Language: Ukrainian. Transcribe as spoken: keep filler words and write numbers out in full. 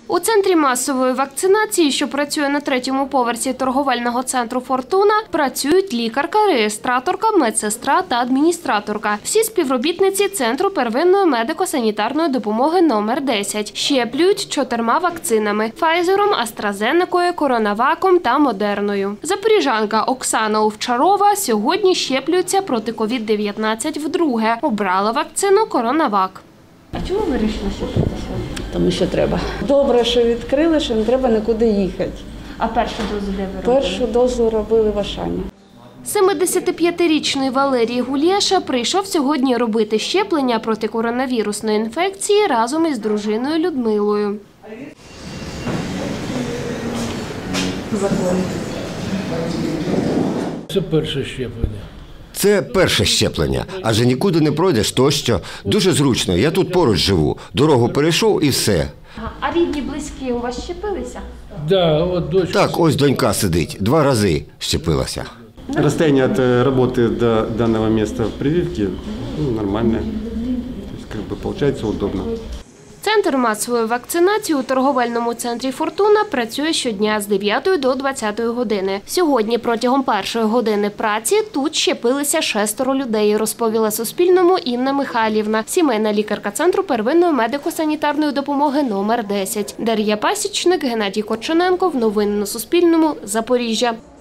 У центрі масової вакцинації, що працює на третьому поверсі торговельного центру «Фортуна», працюють лікарка, реєстраторка, медсестра та адміністраторка. Всі співробітниці Центру первинної медико-санітарної допомоги номер десять. Щеплюють чотирма вакцинами – Файзером, Астразенекою, Коронаваком та Модерною. Запоріжанка Оксана Овчарова сьогодні щеплюється проти ковід дев'ятнадцять вдруге. Обрала вакцину Коронавак. А чому ви вирішили щепитися? Тому що треба. Добре, що відкрили, що не треба нікуди їхати. А першу дозу де ви робили? Першу дозу робили в Ашані. семидесятип'ятирічний Валерій Гулєша прийшов сьогодні робити щеплення проти коронавірусної інфекції разом із дружиною Людмилою. Це перше щеплення. Це перше щеплення, адже нікуди не пройдеш тощо. Дуже зручно, я тут поруч живу, дорогу перейшов і все. А рідні, близькі у вас щепилися? Да, от дочка. Так, ось донька сидить, два рази щепилася. Расстояние от работы до данного места прививки ну, нормальное. То есть, как бы, получается удобно. Центр масової вакцинації у торговельному центрі «Фортуна» працює щодня з дев'ятої до двадцятої години. Сьогодні протягом першої години праці тут щепилися шестеро людей, розповіла Суспільному Інна Михайлівна, сімейна лікарка Центру первинної медико-санітарної допомоги номер десять. Дар'я Пасічник, Геннадій Корчененко. Новини на Суспільному. Запоріжжя.